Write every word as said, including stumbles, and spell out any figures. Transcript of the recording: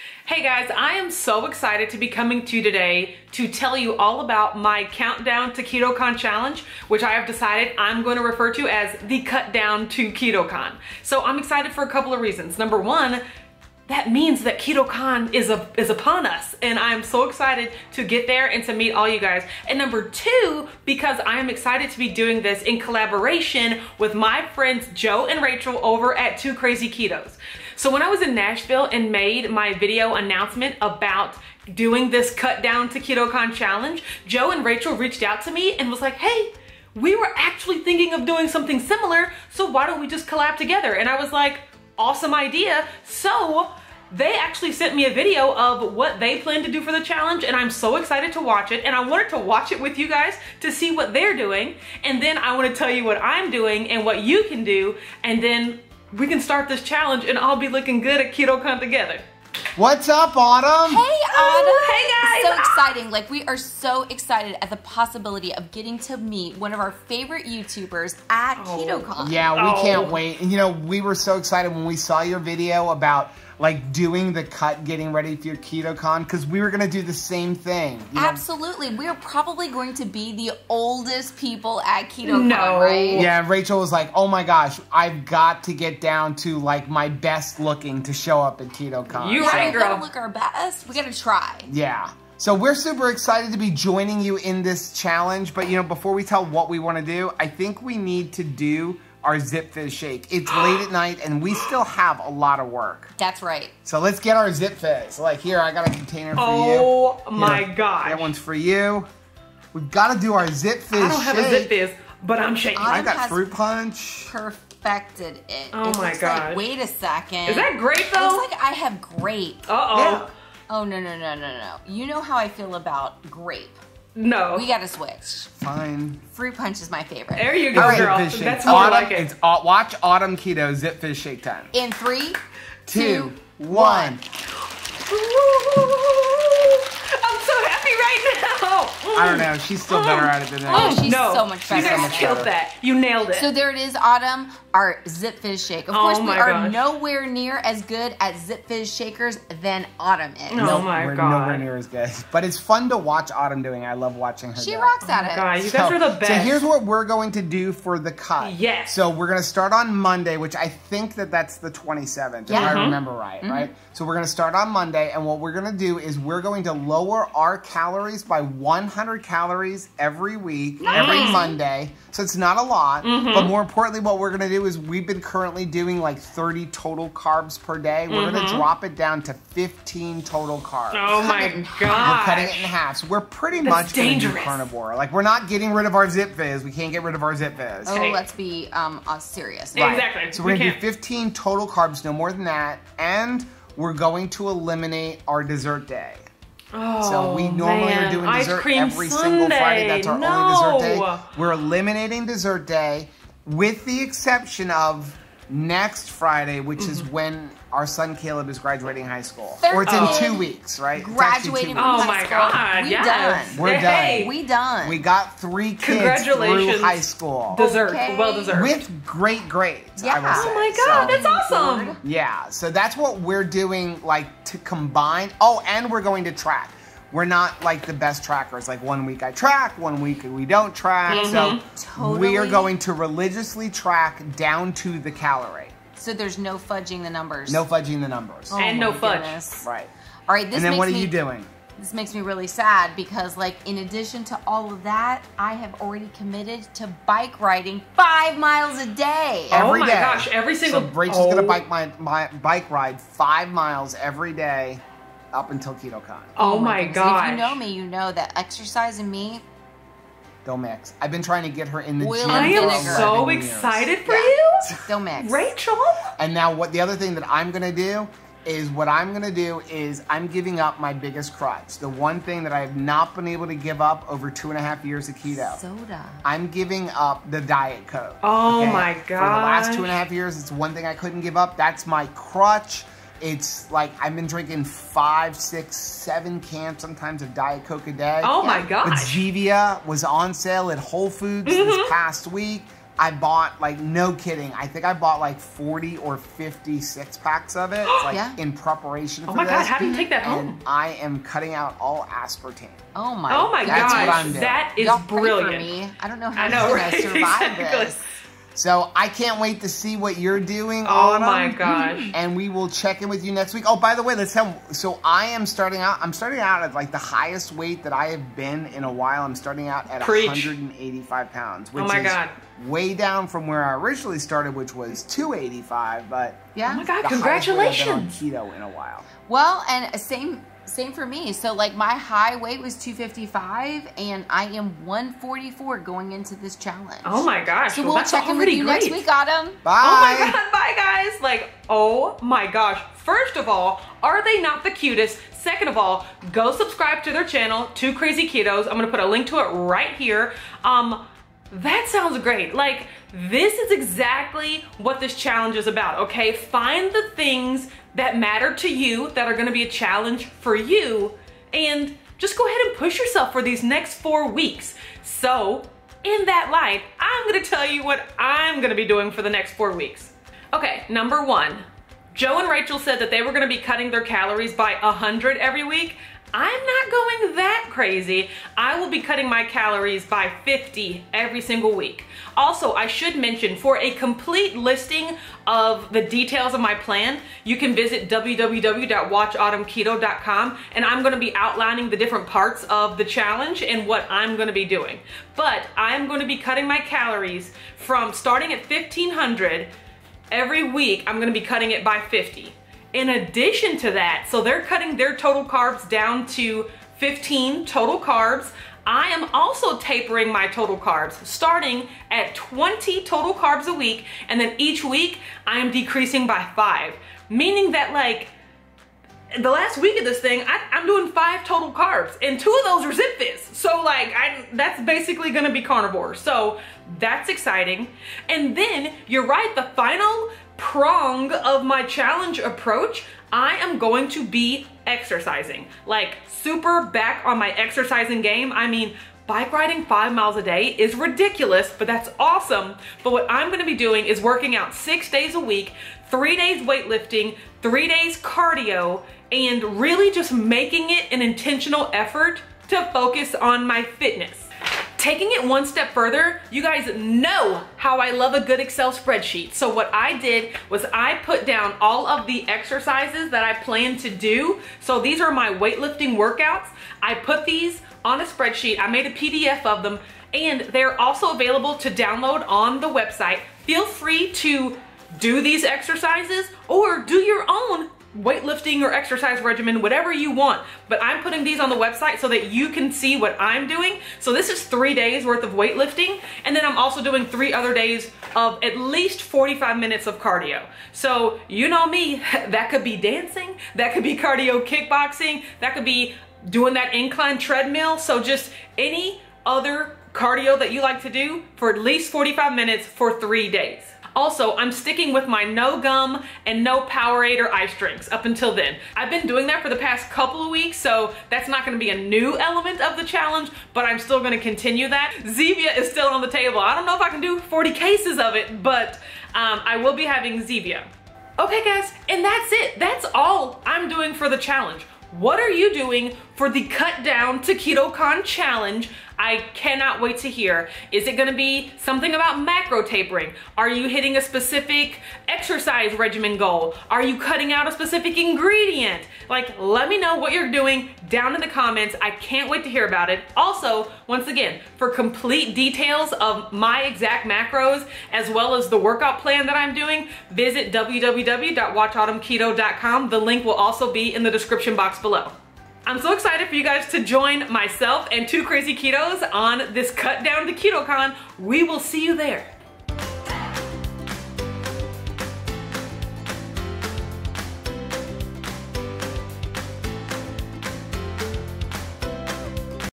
Hey guys, I am so excited to be coming to you today to tell you all about my Countdown to KetoCon challenge, which I have decided I'm going to refer to as the Cut Down to KetoCon. So I'm excited for a couple of reasons. Number one, that means that KetoCon is a, is upon us, and I'm so excited to get there and to meet all you guys. And number two, because I am excited to be doing this in collaboration with my friends Joe and Rachel over at Two Crazy Ketos. So when I was in Nashville and made my video announcement about doing this Cut Down to KetoCon challenge, Joe and Rachel reached out to me and was like, hey, we were actually thinking of doing something similar, so why don't we just collab together? And I was like, awesome idea. So they actually sent me a video of what they plan to do for the challenge, and I'm so excited to watch it. And I wanted to watch it with you guys to see what they're doing. And then I want to tell you what I'm doing and what you can do. And then we can start this challenge and all be looking good at KetoCon together. What's up, Autumn? Hey, Autumn. Oh, hey, guys. So exciting. Like, we are so excited at the possibility of getting to meet one of our favorite YouTubers at Oh. KetoCon. Yeah, we Oh. can't wait. And, you know, we were so excited when we saw your video about, like, doing the cut, getting ready for your KetoCon, because we were going to do the same thing. You know? Absolutely. We are probably going to be the oldest people at KetoCon, No. right? Yeah, Rachel was like, oh my gosh, I've got to get down to, like, my best looking to show up at KetoCon. You Yeah, right, we gotta girl. look our best. We gotta try. Yeah. So we're super excited to be joining you in this challenge. But, you know, before we tell what we want to do, I think we need to do our Zip Fizz shake. It's late at night and we still have a lot of work. That's right. So let's get our Zip Fizz. Like, here, I got a container for you. Oh my Here, gosh. that one's for you. We've got to do our Zip Fizz I don't have shake. a Zip Fizz, but I'm shaking. I- I got has fruit punch. Perfected it. Oh it my looks gosh. Like, wait a second. Is that grape It though? looks like I have grape. Uh-oh. Yeah. Oh, no, no, no, no, no. You know how I feel about grape. No. We gotta switch. Fine. Fruit punch is my favorite. There you go, All right, girl. Zip Fizz shake. That's more Autumn, like it. It's, uh, watch Autumn Keto Zip Fizz shake time. In three, Two, two, one. I'm so happy right now. I don't know. She's still better at it than I Oh, am. she's no. so much You better. guys much killed better. that. You nailed it. So there it is, Autumn, our Zip Fizz shake. Of Oh course, we my are gosh. nowhere near as good at Zip Fizz shakers than Autumn is. No. Oh my We're God. nowhere near as good. But it's fun to watch Autumn doing. I love watching her She do it. rocks at it. God, you guys are the best. So here's what we're going to do for the cut. Yes. So we're going to start on Monday, which I think that that's the twenty-seventh, Yeah. if I Mhm. remember right, right? So we're going to start on Monday, and what we're going to do is we're going to lower our calories by one hundred calories every week, every Nice. Monday. So it's not a lot, Mm-hmm. but more importantly, what we're going to do is we've been currently doing like thirty total carbs per day. We're going to drop it down to fifteen total carbs. Mm-hmm. oh Cut my it in half. god. We're cutting it in half. So we're pretty That's much going to do dangerous. carnivore. Like, we're not getting rid of our Zip Fizz. We can't get rid of our Zip Fizz. Oh, Hey. let's be um uh, serious. Right. Exactly. So we're We going to do can't- fifteen total carbs, no more than that. And we're going to eliminate our dessert day. Oh, So we normally man. are doing Ice dessert cream every Sunday. single Friday. That's our no. only dessert day. We're eliminating dessert day with the exception of next Friday, which Mm-hmm. is when our son Caleb is graduating high school. Thirteen. Or it's in Oh. two weeks, right? It's actually two Graduating weeks. Oh High my school. god. We yes. done. We're Hey. done. We done. We got three kids Congratulations. through high school. Dessert. Okay. Well deserved. With great grades, I Yeah. will Oh say. oh my god, So, that's awesome. yeah, so that's what we're doing, like, to combine. Oh, and we're going to track. We're not, like, the best trackers. Like, one week I track, one week we don't track. Mm-hmm. So we are Totally. going to religiously track down to the calorie. So there's no fudging the numbers. No fudging the numbers. Oh And my no fudge. goodness. Right. All right, this And then makes what are me, you doing? This makes me really sad because, like, in addition to all of that, I have already committed to bike riding five miles a day. Oh Every my day. gosh, every single- So Rachel's Oh. gonna bike my, my bike ride five miles every day up until KetoCon. Oh my goodness. gosh. If you know me, you know that exercise and me, Don't mix. I've been trying to get her in the Oil gym. I and am for vinegar. so eleven years. excited for Yeah. you. don't mix. Rachel. And now what the other thing that I'm gonna do is what I'm gonna do is I'm giving up my biggest crutch. The one thing that I have not been able to give up over two and a half years of keto. Soda. I'm giving up the Diet Coke. Oh my For the last gosh. two and a half years, it's one thing I couldn't give up. That's my crutch. It's like I've been drinking five, six, seven cans sometimes of Diet Coke a day. Oh my Yeah. But gosh. Zevia was on sale at Whole Foods Mm-hmm. this past week. I bought, like, no kidding, I think I bought like forty or fifty six packs of it, like, Yeah. in preparation for Oh my this. God, how do you take that and home? I am cutting out all aspartame. Oh my. Oh my That's what gosh, I'm doing. that is Y'all pray brilliant. for me. I don't know how I I'm know, gonna right? survive Exactly. this. So I can't wait to see what you're doing. Oh Autumn, my gosh. And we will check in with you next week. Oh, by the way, let's tell. So I am starting out. I'm starting out at like the highest weight that I have been in a while. I'm starting out at Preach. one hundred eighty-five pounds, which Oh my is God. way down from where I originally started, which was two eighty-five. But Yeah. Oh my God, the highest weight I've been congratulations. on keto in a while. Well, and same same for me. So like my high weight was two fifty-five, and I am one forty-four going into this challenge. Oh my gosh, So well, we'll that's check in with already you great. next week, Autumn. Bye. Oh my God, bye guys. Like, oh my gosh. First of all, are they not the cutest? Second of all, go subscribe to their channel, Two Crazy Ketos. I'm gonna put a link to it right here. Um, that sounds great. Like, this is exactly what this challenge is about, okay? Find the things that matter to you, that are gonna be a challenge for you, and just go ahead and push yourself for these next four weeks. So, in that light, I'm gonna tell you what I'm gonna be doing for the next four weeks. Okay, number one, Joe and Rachel said that they were gonna be cutting their calories by one hundred every week. I'm not going that crazy. I will be cutting my calories by fifty every single week. Also, I should mention, for a complete listing of the details of my plan, you can visit w w w dot watch autumn keto dot com, and I'm gonna be outlining the different parts of the challenge and what I'm gonna be doing. But I'm gonna be cutting my calories from starting at fifteen hundred every week. I'm gonna be cutting it by fifty. In addition to that, so they're cutting their total carbs down to fifteen total carbs. I am also tapering my total carbs, starting at twenty total carbs a week, and then each week I am decreasing by five. Meaning that, like, the last week of this thing, I, I'm doing five total carbs, and two of those are Zipfizz. So like, I, that's basically gonna be carnivore. So that's exciting. And then, you're right, the final prong of my challenge approach, I am going to be exercising. Like, super back on my exercising game. I mean, bike riding five miles a day is ridiculous, but that's awesome. But what I'm gonna be doing is working out six days a week, three days weightlifting, three days cardio, and really just making it an intentional effort to focus on my fitness. Taking it one step further, you guys know how I love a good Excel spreadsheet. So what I did was I put down all of the exercises that I plan to do. So these are my weightlifting workouts. I put these on a spreadsheet. I made a P D F of them, and they're also available to download on the website. Feel free to do these exercises or do your own weightlifting or exercise regimen, whatever you want. But I'm putting these on the website so that you can see what I'm doing. So this is three days worth of weightlifting, and then I'm also doing three other days of at least forty-five minutes of cardio. So you know me, that could be dancing, that could be cardio kickboxing, that could be doing that incline treadmill. So just any other cardio that you like to do for at least forty-five minutes for three days. Also, I'm sticking with my no gum and no Powerade or ice drinks up until then. I've been doing that for the past couple of weeks, so that's not gonna be a new element of the challenge, but I'm still gonna continue that. Zevia is still on the table. I don't know if I can do forty cases of it, but um, I will be having Zevia. Okay guys, and that's it. That's all I'm doing for the challenge. What are you doing for the Cut Down to KetoCon challenge? I cannot wait to hear. Is it gonna be something about macro tapering? Are you hitting a specific exercise regimen goal? Are you cutting out a specific ingredient? Like, let me know what you're doing down in the comments. I can't wait to hear about it. Also, once again, for complete details of my exact macros, as well as the workout plan that I'm doing, visit w w w dot watch autumn keto dot com. The link will also be in the description box below. I'm so excited for you guys to join myself and Two Crazy Ketos on this Cut Down to KetoCon. We will see you there.